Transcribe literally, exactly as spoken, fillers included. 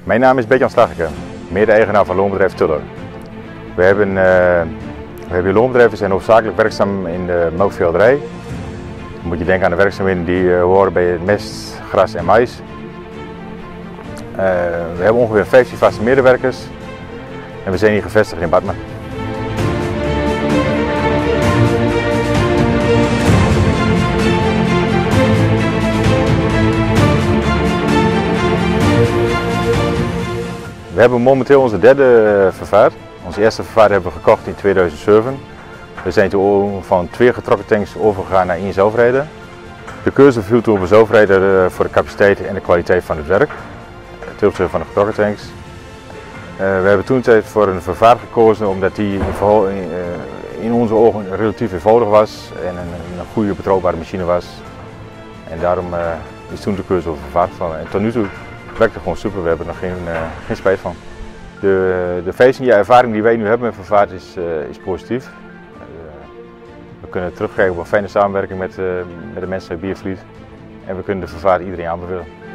Mijn naam is Bert-Jan Stacheke, mede-eigenaar van loonbedrijf Tuller. We hebben, uh, we hebben hier loonbedrijven die zijn hoofdzakelijk werkzaam in de melkveehouderij. Dan moet je denken aan de werkzaamheden die uh, horen bij het mest, gras en mais. Uh, we hebben ongeveer vijftien vaste medewerkers en we zijn hier gevestigd in Badmen. We hebben momenteel onze derde vervaart. Onze eerste vervaart hebben we gekocht in tweeduizend zeven. We zijn toen van twee getrokken tanks overgegaan naar één zelfrijder. De keuze viel toen op een zelfrijder voor de capaciteit en de kwaliteit van het werk. Het opzichte van de getrokken tanks. We hebben toen tijd voor een vervaart gekozen omdat die in onze ogen relatief eenvoudig was en een, een goede betrouwbare machine was. En daarom is toen de keuze over vervaart gevallen. En tot nu toe werkt het gewoon super, we hebben er nog geen, uh, geen spijt van. De, de vijftien jaar ervaring die wij nu hebben met vervaart is, uh, is positief. Uh, we kunnen terugkijken op een fijne samenwerking met, uh, met de mensen uit Biervliet en we kunnen de vervaart iedereen aanbevelen.